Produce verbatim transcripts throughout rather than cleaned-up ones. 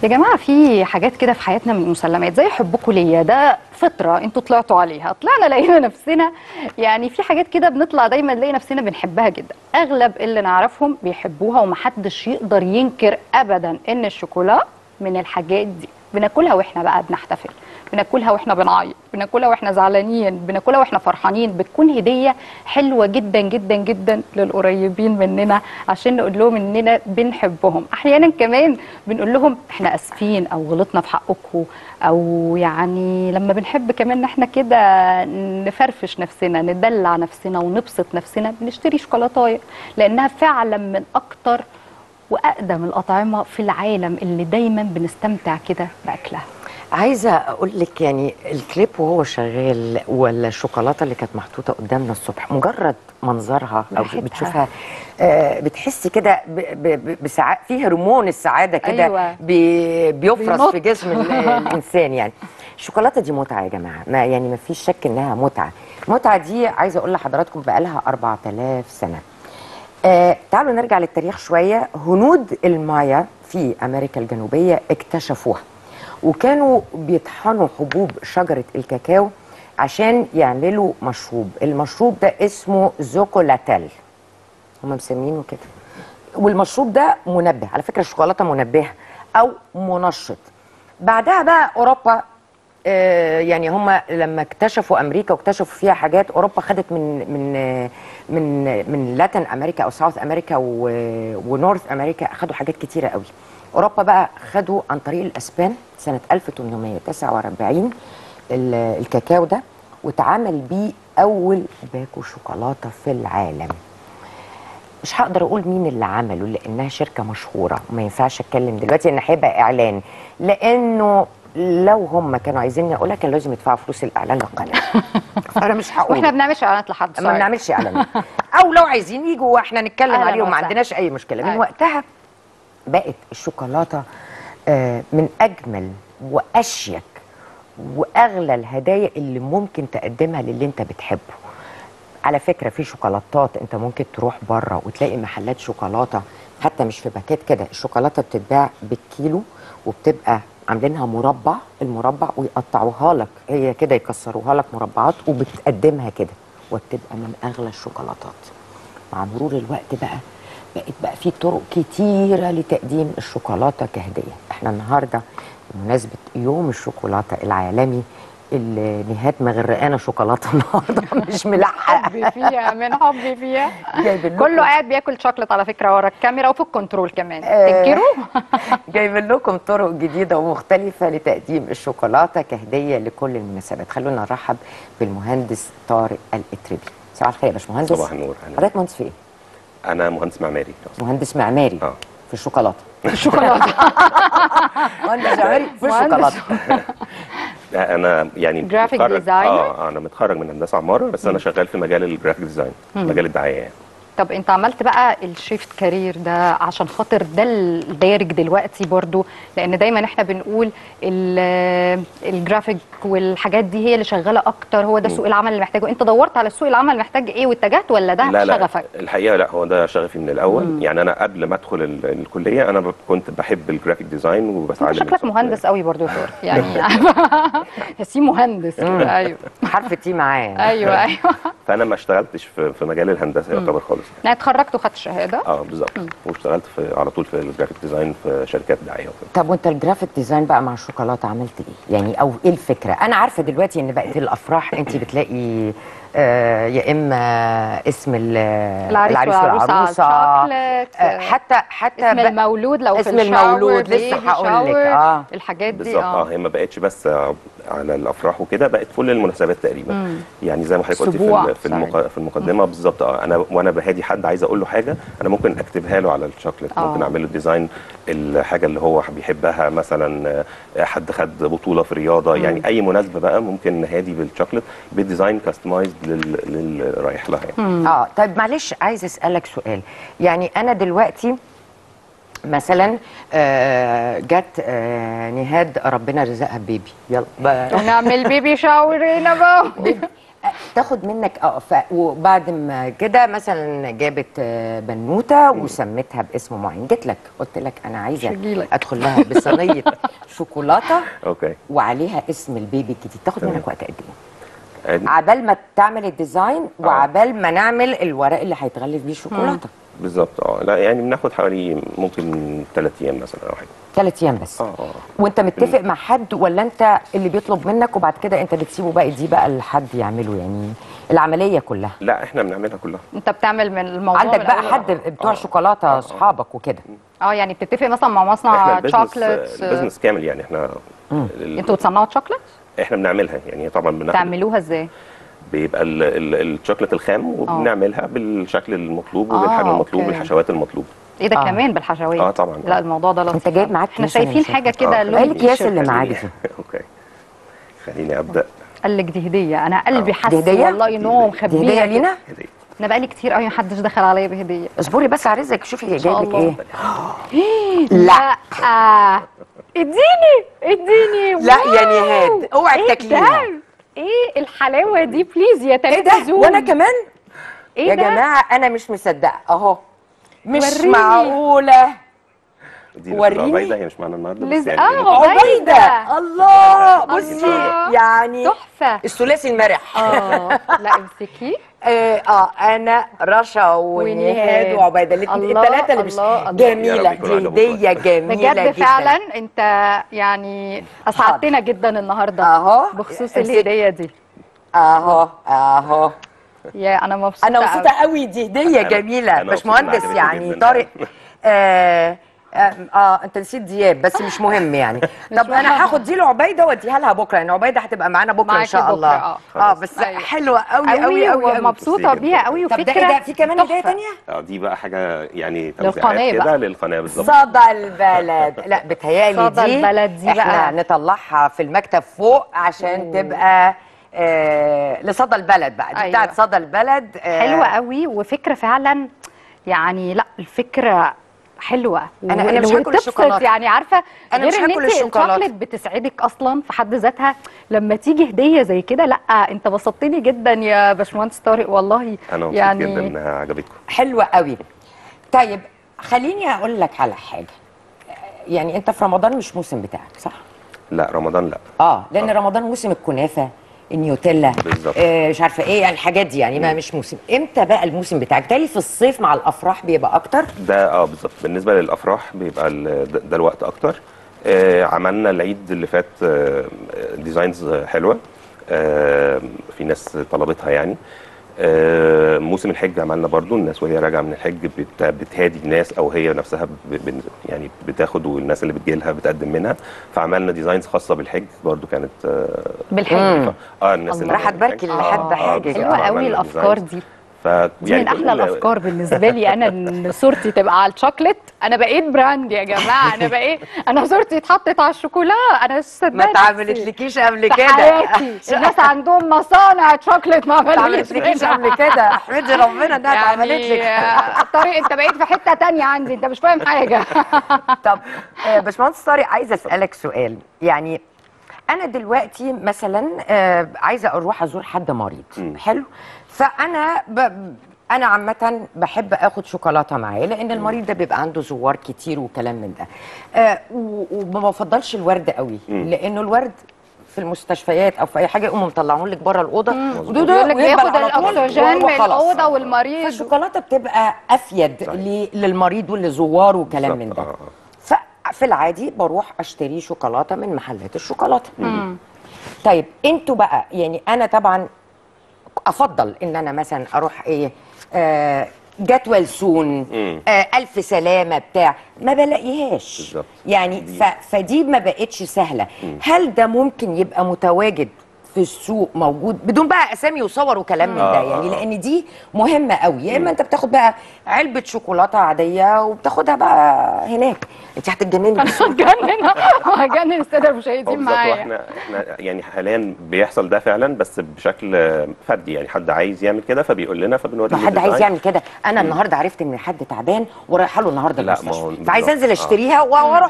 يا جماعه في حاجات كده في حياتنا من المسلمات زي حبكم ليا، ده فطره انتوا طلعتوا عليها، طلعنا لقينا نفسنا يعني في حاجات كده بنطلع دايما نلاقي نفسنا بنحبها جدا. اغلب اللي نعرفهم بيحبوها ومحدش يقدر ينكر ابدا ان الشوكولا من الحاجات دي. بناكلها واحنا بقى بنحتفل، بناكلها واحنا بنعيط، بناكلها واحنا زعلانين، بناكلها واحنا فرحانين. بتكون هديه حلوه جدا جدا جدا للقريبين مننا عشان نقول لهم اننا بنحبهم. احيانا كمان بنقول لهم احنا اسفين او غلطنا في حقكم، او يعني لما بنحب كمان ان احنا كده نفرفش نفسنا، ندلع نفسنا ونبسط نفسنا، بنشتري شوكولاتايه لانها فعلا من اكتر واقدم الاطعمه في العالم اللي دايما بنستمتع كده باكلها. عايزه اقول لك يعني الكليب وهو شغال ولا الشوكولاته اللي كانت محطوطه قدامنا الصبح، مجرد منظرها او ريحتها. بتشوفها آه بتحسي كده بسعاده، في هرمون السعاده كده. أيوة. بي بيفرز بينط. في جسم الانسان. يعني الشوكولاته دي متعه يا جماعه، ما يعني ما فيش شك انها متعه. المتعه دي عايزه اقول لحضراتكم بقى لها أربعة آلاف سنه. آه تعالوا نرجع للتاريخ شويه. هنود المايا في امريكا الجنوبيه اكتشفوها، وكانوا بيطحنوا حبوب شجرة الكاكاو عشان يعملوا مشروب. المشروب ده اسمه زوكولاتيل، هم مسمينه كده. والمشروب ده منبه، على فكرة الشوكولاتة منبهة أو منشط. بعدها بقى أوروبا آه يعني هم لما اكتشفوا أمريكا واكتشفوا فيها حاجات، أوروبا خدت من من من من لاتين أمريكا أو ساوث أمريكا ونورث أمريكا، أخدوا حاجات كتيرة قوي. أوروبا بقى خدوا عن طريق الأسبان سنة ألف وثمانمائة وتسعة وأربعين الكاكاو ده، واتعمل بيه أول باكو شوكولاتة في العالم. مش هقدر أقول مين اللي عمله لأنها شركة مشهورة وما ينفعش أتكلم دلوقتي إن هيبقى إعلان، لأنه لو هم كانوا عايزيني أقولها كان لازم يدفعوا فلوس الإعلان للقناة. فأنا مش هقول. واحنا بنعملش اعلانات لحد، ما بنعملش إعلانات. أو لو عايزين يجوا واحنا نتكلم عليهم ما عندناش أي مشكلة. من وقتها بقت الشوكولاتة من أجمل وأشيك وأغلى الهدايا اللي ممكن تقدمها للي أنت بتحبه. على فكرة في شوكولاتات أنت ممكن تروح بره وتلاقي محلات شوكولاتة حتى مش في باكيت كده، الشوكولاتة بتتباع بالكيلو وبتبقى عاملينها مربع، المربع ويقطعوها لك هي كده، يكسروها لك مربعات وبتقدمها كده، وبتبقى من أغلى الشوكولاتات. مع مرور الوقت بقى بقت بقى في طرق كتيرة لتقديم الشوكولاتة كهدية. احنا النهاردة بمناسبة يوم الشوكولاتة العالمي اللي نهاد مغرقانة شوكولاتة النهاردة مش ملحقة. حبي فيها من حبي فيها. كله قاعد بياكل شوكولاتة على فكرة ورا الكاميرا وفي الكنترول كمان. تنكروا؟ جايبين لكم طرق جديدة ومختلفة لتقديم الشوكولاتة كهدية لكل المناسبات. خلونا نرحب بالمهندس طارق الاتربي. صباح الخير يا باشمهندس. صباح النور. حضرتك مهندس في ايه؟ أنا مهندس معماري. مهندس معماري اه في الشوكولاتة. في الشوكولاتة. مهندس معماري في الشوكولاتة. أنا يعني جرافيك متخرج ديزاينر. اه أنا متخرج من هندسة عمارة، بس أنا شغال في مجال الجرافيك ديزاين، مجال الدعاية يعني. طب انت عملت بقى الشيفت كارير ده عشان خاطر ده الدارج دلوقتي برضو، لان دايما احنا بنقول الجرافيك والحاجات دي هي اللي شغاله اكتر، هو ده سوق العمل اللي محتاجه. انت دورت على سوق العمل محتاج ايه واتجهت، ولا ده لا شغفك؟ لا الحقيقه لا، هو ده شغفي من الاول. مم. يعني انا قبل ما ادخل ال الكليه انا كنت بحب الجرافيك ديزاين وبتعلم. شكلك مهندس قوي برضو يا طارق يعني. ياسين مهندس كده. ايوه حرف تي معاه. ايوه ايوه. فانا ما اشتغلتش في, في مجال الهندسه يعتبر خالص يعني اتخرجت وخدت شهاده. اه بالظبط، واشتغلت في على طول في الجرافيك ديزاين في شركات دعايه وكده. طب وانت الجرافيك ديزاين بقى مع الشوكولاته عملت ايه؟ يعني او ايه الفكره؟ انا عارفه دلوقتي ان بقت الافراح انت بتلاقي آه يا اما اسم العريس, العريس والعروسه آه حتى حتى اسم المولود لو اسم في المولود لسه هقول لك اه الحاجات دي. بالظبط اه هي ما بقتش بس على الافراح وكده، بقت كل المناسبات تقريبا. مم. يعني زي ما حضرتك قلتي في في, المق... في المقدمه بالظبط. اه انا وانا بهادي حد عايز اقول له حاجه انا ممكن اكتبها له على الشوكليت. آه. ممكن اعمل له ديزاين الحاجه اللي هو بيحبها، مثلا حد خد بطوله في رياضه. مم. يعني اي مناسبه بقى ممكن نهادي بالشوكليت بالديزاين كاستمايزد لل... للي رايح لها يعني. اه طيب معلش عايز اسالك سؤال. يعني انا دلوقتي مثلا آه جت آه نهاد ربنا رزقها بيبي، يلا نعمل بيبي شاور هنا بقى. فتاخد منك اه ف... وبعد ما كده مثلا جابت آه، بنوته وسميتها باسم معين، جيت لك قلت لك انا عايزه هجيلك. ادخل لها بصينيه شوكولاته اوكي. وعليها اسم البيبي الجديد، تاخد تمام. منك وقت قد ايه؟ عادي. عبال ما تعمل الديزاين وعبال ما نعمل الورق اللي هيتغلف بيه الشوكولاته. بالظبط اه. لا يعني بناخد حوالي ممكن ثلاث ايام مثلا او حاجه. ثلاث ايام بس. اه اه. وانت متفق مع حد ولا انت اللي بيطلب منك وبعد كده انت بتسيبه بقى دي بقى لحد يعمله يعني العمليه كلها؟ لا احنا بنعملها كلها. انت بتعمل من الموضوع عندك من بقى الأول؟ حد بتوع شوكولاته اصحابك وكده؟ اه يعني بتتفق مثلا مع احنا مصنع البيزنس شوكليتس؟ البيزنس كامل يعني احنا ال- انتوا بتصنعوا شوكليت؟ احنا بنعملها يعني طبعا بناخد تعملوها ازاي؟ بيبقى ال- ال- الشوكليت الخام وبنعملها بالشكل المطلوب آه، وبالحجم المطلوب أوكي. بالحشوات المطلوبه. ايه ده آه. كمان بالحشوات؟ اه طبعا. لا الموضوع ده لطيف. انت جايب معاك احنا كيس أنا شايفين مش حاجه عارفة. كده آه، لون ايه الأكياس اللي التيشيرت. معاك دي؟ اوكي خليني ابدا. قال لك دي هديه، انا قلبي آه. حس دي هدية؟ والله ان هو دي دي هديه مخبيها لينا؟ هدية. انا بقالي كتير قوي محدش دخل عليا بهديه. اصبري بس على رزقك، شوفي إن شاء جايبك الله. ايه. لا آه. اديني اديني. لا واو. يا نهاد اوعي ايه تاكليها. ده؟ ايه الحلاوه دي بليز يا ايه تلاتة ده؟ زوم. وانا كمان؟ ايه يا ده؟ جماعه انا مش مصدقه اهو، مش وريني. معقوله. دي وريني. عبيده هي مش معانا النهارده بس لز- يعني آه، إيه، عبيده الله بصي الله. يعني تحفه. الثلاثي المرح. اه لا امسكي. اه آه، انا رشا ونهاد ونهاد. وعبيده الاثنين الله، الثلاثه اللي مش الله، الله. جميله، يا رب يكونوا دي عجبوكم. هديه جميله بجد جدا فعلا انت يعني اسعدتنا جدا النهارده اهو بخصوص امسكي. الهديه دي. اهو اهو يا انا مبسوطه انا مبسوطه قوي. قوي، دي هديه أنا- جميله. أنا باشمهندس مبسوط إنها يعني عجبتكم جداً. طارق آه, آه, اه انت نسيت دياب بس مش مهم يعني. طب مهم. انا هاخد دي لعبيده واديها لها بكره، يعني عبيده هتبقى معانا بكره ان معاكي شاء بكرة، الله. آه. اه بس أيوة. حلوه قوي قوي قوي قوي قوي. ومبسوطه ميرسي بيها جداً. قوي طب ده وفكره ايه ده؟ في كمان هدايا تحفة. تانية؟ اه دي بقى حاجه يعني للقناة توزيعات بقى. كده للقناه بالظبط. صدى البلد. لا بتهيالي صدى دي البلد دي احنا بقى. نطلعها في المكتب فوق عشان تبقى آه لصدى البلد بقى، دي أيوة. بتاعت صدى البلد. آه حلوه قوي وفكره فعلا يعني. لا الفكره حلوه. أنا- أنا مش و- هاكل وتبسط الشوكولاتة. يعني عارفه. أنا غير مش ان هاكل انت الشوكولاتة. الشوكليت بتسعدك اصلا في حد ذاتها لما تيجي هديه زي كده. لا انت بسطتني جدا يا باشمهندس طارق والله. انا مبسوط يعني جدا انها عجبتكم. حلوة قوي. طيب خليني اقول لك على حاجه، يعني انت في رمضان مش موسم بتاعك صح؟ لا رمضان لا. اه لان آه. رمضان موسم الكنافه، النيوتيلا، بالظبط. آه مش عارفه ايه يعني الحاجات دي، يعني ما مش موسم. امتى بقى الموسم بتاعك؟ تالي في الصيف مع الافراح بيبقى اكتر. ده اه بالظبط بالنسبه للافراح بيبقى ال- ده, ده الوقت اكتر. آه عملنا العيد اللي فات آه ديزاينز حلوه. آه في ناس طلبتها يعني. آه موسم الحج عملنا برضو الناس وهي راجعه من الحج بت بتهادي الناس او هي نفسها ب ب يعني بتاخد والناس اللي بتجيلها بتقدم منها. فعملنا ديزاينز خاصه بالحج برضو كانت آه بالحج. مم. اه الناس الله. اللي راح تباركي اللي حد حاجه. بالظبط. حلوه قوي عملنا الافكار ديزاينز. دي. ف دي من احلى الافكار بالنسبه لي انا ان صورتي تبقى على الشوكليت. انا بقيت براند يا جماعه. انا بقيت انا صورتي اتحطت على الشوكولا. انا صدقت ما اتعملتلكيش قبل في كده. حياتي. الناس عندهم مصانع شوكليت ما ما اتعملتلكيش قبل كده، احمدي ربنا انها اتعملت لك. يعني طارق انت بقيت في حته تانية عندي. انت مش فاهم حاجه. طب آه، باشمهندس طارق عايزه اسالك سؤال، يعني انا دلوقتي مثلا آه، عايزه اروح ازور حد مريض مم. حلو، فانا ب... انا عامه بحب اخد شوكولاته معايا لان المريض ده بيبقى عنده زوار كتير وكلام من ده. آه، و- وما بفضلش الورد قوي مم. لانه الورد في المستشفيات او في اي حاجه يقوموا مطلعون لك بره الاوضه مظبوط. يقول لك ويقبل بياخد على طول الاكسجين من وخلاص. الاوضه والمريض. فالشوكولاته بتبقى افيد صحيح. ل- للمريض والزوار وكلام من بالظبط. ده. آه، آه. ففي العادي بروح اشتري شوكولاته من محلات الشوكولاته. مم. طيب انتوا بقى يعني انا طبعا افضل ان انا مثلا اروح ايه آه جت ويل سون مم. آه الف سلامه بتاع ما بلاقيهاش بالظبط. يعني دي- ف فدي ما بقتش سهله. هل ده ممكن يبقى متواجد في السوق موجود بدون بقى اسامي وصور وكلام من ده؟ آه، يعني آه. لان دي مهمه قوي. يا اما انت بتاخد بقى علبه شوكولاته عاديه وبتاخدها بقى هناك، انت هتتجنني بالسوق. هتجنن هتجنن الساده المشاهدين بالظبط. معايا. واحنا احنا يعني حاليا بيحصل ده فعلا بس بشكل فردي، يعني حد عايز يعمل كده فبيقول لنا فبنوريه ما حد عايز الديزاين. يعمل كده. انا النهارده عرفت ان حد تعبان ورايحه له النهارده لا، ما المستشفى، هو بالظبط. فعايز انزل آه. اشتريها واروح له.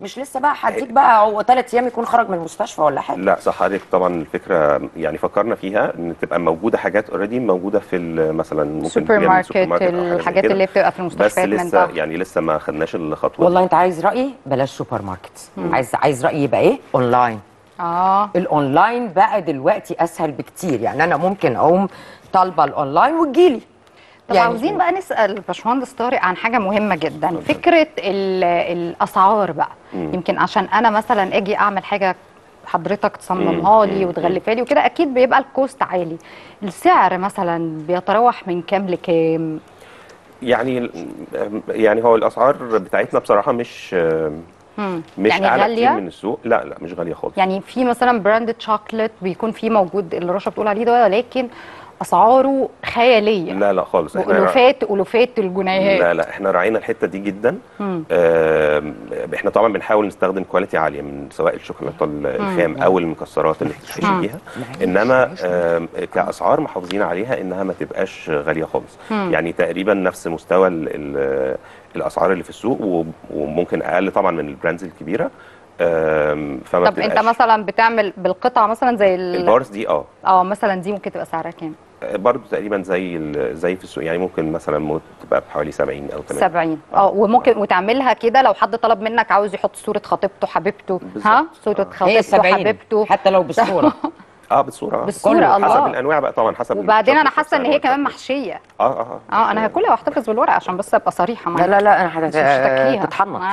مش لسه بقى هديك بقى هو ثلاث ايام يكون خرج من المستشفى ولا حاجه. لا صح حضرتك، طبعا الفكره يعني فكرنا فيها ان تبقى موجوده حاجات اوريدي موجوده في مثلا ممكن سوبر ماركت، الحاجات اللي بتبقى في المستشفيات بس من لسه ده. يعني لسه ما خدناش الخطوه. والله انت عايز رايي بلاش سوبر ماركت، عايز عايز رايي يبقى ايه؟ اونلاين. اه الاونلاين بقى دلوقتي اسهل بكتير، يعني انا ممكن اقوم طالبه الاونلاين وتجيلي. طب يعني عاوزين بقى نسال باشمهندس طارق عن حاجه مهمه جدا، فكره الاسعار بقى. مم. يمكن عشان انا مثلا اجي اعمل حاجه حضرتك تصممها لي وتغلفها لي وكده، اكيد بيبقى الكوست عالي. السعر مثلا بيتراوح من كام لكام؟ يعني يعني هو الاسعار بتاعتنا بصراحه مش مم. مش يعني اعلى غالية؟ كتير من السوق. لا لا مش غاليه خالص. يعني في مثلا براند شوكليت بيكون فيه موجود اللي رشا بتقول عليه ده، ولكن اسعاره خياليه. لا لا خالص، احنا الوفات الوفات الجنيهات. لا لا احنا راعينا الحته دي جدا. آه احنا طبعا بنحاول نستخدم كواليتي عاليه من سواء الشوكولاته الخام او المكسرات اللي بتتحشي بيها، انما آه كاسعار محافظين عليها انها ما تبقاش غاليه خالص. مم. يعني تقريبا نفس مستوى ال ال الاسعار اللي في السوق، وممكن اقل طبعا من البراندز الكبيره. فما طب انت مثلا بتعمل بالقطعه مثلا زي البارز دي؟ اه اه مثلا دي ممكن تبقى سعرها كام؟ برضه تقريبا زي زي في السوق، يعني ممكن مثلا تبقى بحوالي سبعين او ثمانين. سبعين اه وممكن وتعملها كده لو حد طلب منك عاوز يحط صوره خطيبته حبيبته، ها صوره خطيبته حبيبته حتى لو بالصوره. اه بالصوره بالصوره الله حسب الانواع بقى طبعا، حسب. وبعدين انا حاسه ان هي كمان محشيه. اه اه اه انا هاكلها واحتفظ بالورقه عشان بس ابقى صريحه معاك. لا لا لا انا هتتحنط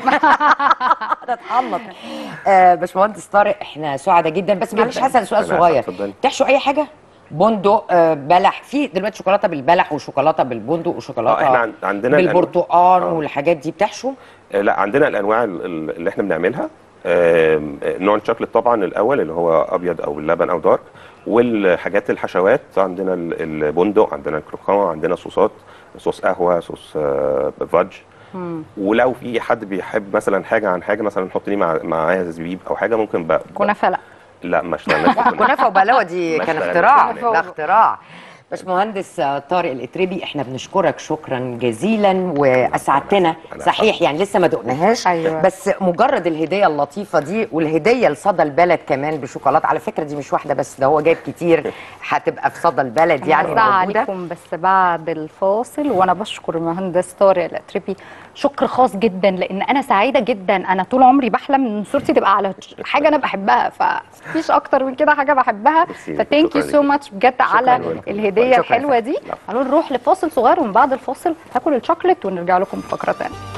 هتتحنط. باشمهندس طارق احنا سعداء جدا، بس معلش هسال سؤال صغير. تحشوا اي حاجه؟ بندق، بلح، في دلوقتي شوكولاته بالبلح وشوكولاته بالبندق وشوكولاته اه احنا عندنا بالبرتقال آه. والحاجات دي بتحشوا؟ آه لا عندنا الانواع اللي احنا بنعملها. آه نوع الشوكليت طبعا الاول اللي هو ابيض او اللبن او دارك، والحاجات الحشوات عندنا البندق، عندنا الكروكان، عندنا صوصات، صوص قهوه، صوص آه فادج. مم. ولو في حد بيحب مثلا حاجه عن حاجه، مثلا نحط لي مع معاها زبيب او حاجه، ممكن بقى كنافه. لا لا ما اشتغلناش كنافه وبقلاوه دي كان اختراع، ده اختراع. باشمهندس طارق الاتربي احنا بنشكرك شكرا جزيلا واسعدتنا. صحيح يعني لسه ما دقناهاش. أيوة. بس مجرد الهديه اللطيفه دي، والهديه لصدى البلد كمان بشوكولاته، على فكره دي مش واحده بس، ده هو جايب كتير هتبقى في صدى البلد يعني موجوده عليكم بس بعد الفاصل. وانا بشكر المهندس طارق الاتربي شكر خاص جدا، لان انا سعيده جدا. انا طول عمري بحلم ان صورتي تبقى على حاجه انا بحبها، فمفيش اكتر من كده حاجه بحبها. فثانك يو سو ماتش بجد على الهديه الحلوه دي. هنروح لفاصل صغير، ومن بعد الفاصل هاكل الشوكليت ونرجع لكم بفقره ثانيه.